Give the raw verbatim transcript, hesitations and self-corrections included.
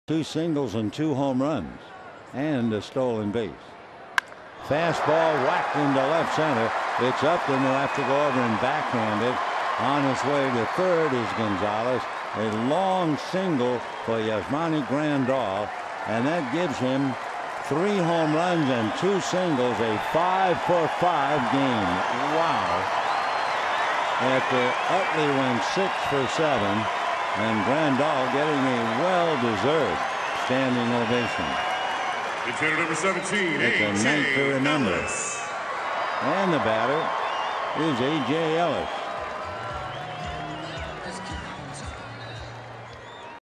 two singles and two home runs and a stolen base. Fastball whacked into left center. It's up, and they'll have to go over and backhand it. On its way to third is Gonzalez. A long single for Yasmani Grandal, and that gives him three home runs and two singles. A five for five game. Wow. After Utley went six for seven, and Grandal getting a well-deserved standing ovation. It's hitter number seventeen, it's a night to remember. And the batter is A J Ellis.